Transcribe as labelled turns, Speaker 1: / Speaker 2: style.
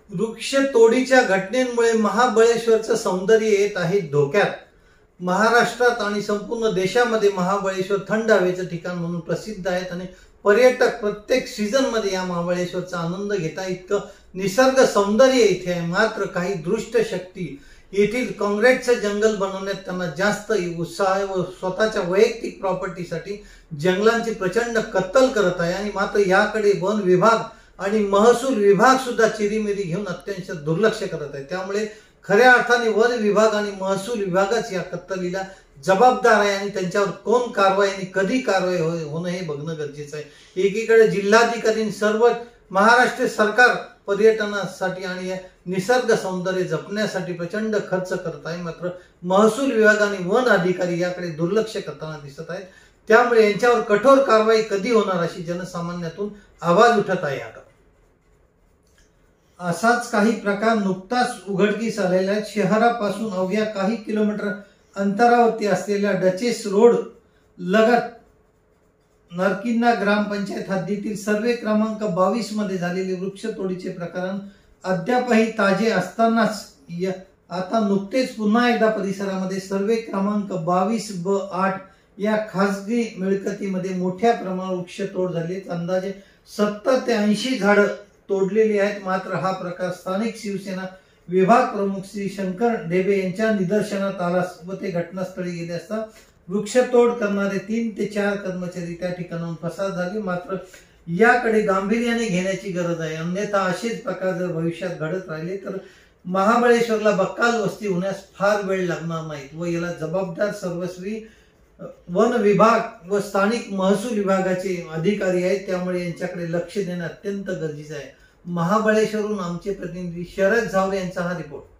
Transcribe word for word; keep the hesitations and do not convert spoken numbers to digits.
Speaker 1: वृक्ष तोडीच्या घटनेमुळे महाबळेश्वरचं सौंदर्य येत आहे धोक्यात। महाराष्ट्रात आणि संपूर्ण देशामध्ये महाबळेश्वर थंड हवेचं ठिकाण म्हणून प्रसिद्ध आहेत आणि पर्यटक प्रत्येक सीझन मध्ये या महाबळेश्वरचा आनंद घेता इतकं निसर्ग सौंदर्य इथे आहे। मात्र काही दुष्ट शक्ती येथील काँक्रीटचं जंगल बनवण्यात त्यांना जास्त उत्साह आहे व स्वतःच्या वैयक्तिक प्रॉपर्टीसाठी जंगलांची प्रचंड कत्तल करत आहे आणि मात्र याकडे वन विभाग आणि महसूल विभाग सुद्धा चिरीमिरी घेऊन अत्यंत दुर्लक्ष करत आहे। त्यामुळे खऱ्या अर्थाने वन विभाग आणि महसूल विभागच या कत्तलीला जबाबदार आहे आणि त्यांच्यावर कोण कारवाई आणि कधी कारवाई होणं हे बघणं गरजेचं आहे। एकीकडे जिल्हाधिकारी सर्व महाराष्ट्र सरकार पर्यटनासाठी आणि निसर्ग सौंदर्य जपण्यासाठी प्रचंड खर्च करत आहे, मात्र महसूल विभाग आणि वन अधिकारी याकडे दुर्लक्ष करताना दिसत आहेत। त्यामुळे यांच्यावर कठोर कारवाई कधी होणार अशी जनसामान्यातून आवाज उठत आहे। आता असाच काही प्रकार नुकताच उघडकीस आलेला आहे। शहरापासून अवघ्या काही किलोमीटर अंतरावरती असलेल्या डचेस रोड लगत नरकिन्ना ग्रामपंचायत हद्दीतील सर्वे क्रमांक बावीस मध्ये झालेले वृक्षतोडीचे प्रकरण अद्यापही ताजे असतानाच आता नुकतेच पुन्हा एकदा परिसरामध्ये सर्वे क्रमांक बावीस ब आठ या खासगी मिळकतीमध्ये मोठ्या प्रमाणात वृक्षतोड झाली। अंदाजे सत्तर ते ऐंशी झाडं तोडलेली आहेत। मात्र हा प्रकार स्थानिक शिवसेना विभाग प्रमुख श्री शंकर ढेबे यांच्या निदर्शनात आला व ते घटनास्थळी गेले असता वृक्षतोड करणारे तीन ते चार कर्मचारी त्या ठिकाणाहून पसार झाले। मात्र याकडे गांभीर्याने घेण्याची गरज आहे, अन्यथा असेच प्रकार जर भविष्यात घडत राहिले तर महाबळेश्वरला बक्काल वस्ती होण्यास फार वेळ लागणार नाहीत व याला जबाबदार सर्वस्वी वन विभाग व स्थानिक महसूल विभागाचे अधिकारी आहेत। त्यामुळे यांच्याकडे लक्ष देणं अत्यंत गरजेचं आहे। महाबळेश्वरहून आमचे प्रतिनिधी शरद झावरे यांचा हा रिपोर्ट।